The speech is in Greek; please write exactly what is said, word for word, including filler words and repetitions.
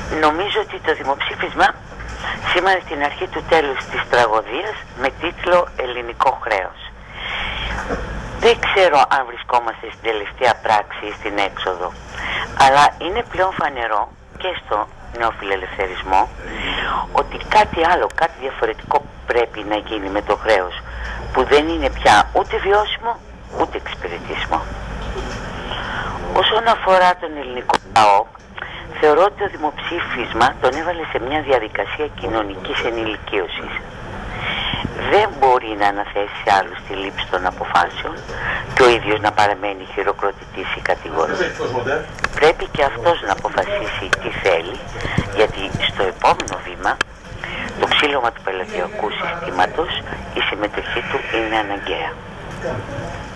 Νομίζω ότι το δημοψήφισμα σήμερα στην αρχή του τέλους της τραγωδίας με τίτλο «Ελληνικό χρέος». Δεν ξέρω αν βρισκόμαστε στην τελευταία πράξη ή στην έξοδο, αλλά είναι πλέον φανερό και στο νεοφιλελευθερισμό ότι κάτι άλλο, κάτι διαφορετικό πρέπει να γίνει με το χρέος, που δεν είναι πια ούτε βιώσιμο ούτε εξυπηρετήσιμο. Όσον αφορά τον ελληνικό λαό, θεωρώ ότι το δημοψήφισμα τον έβαλε σε μια διαδικασία κοινωνικής ενηλικίωσης. Δεν μπορεί να αναθέσει σε άλλους τη λήψη των αποφάσεων και ο ίδιος να παραμένει χειροκροτητής ή κατηγορός. Πρέπει και αυτός να αποφασίσει τι θέλει, γιατί στο επόμενο βήμα, το ξύλωμα του πελατειακού συστήματος, η συμμετοχή του είναι αναγκαία.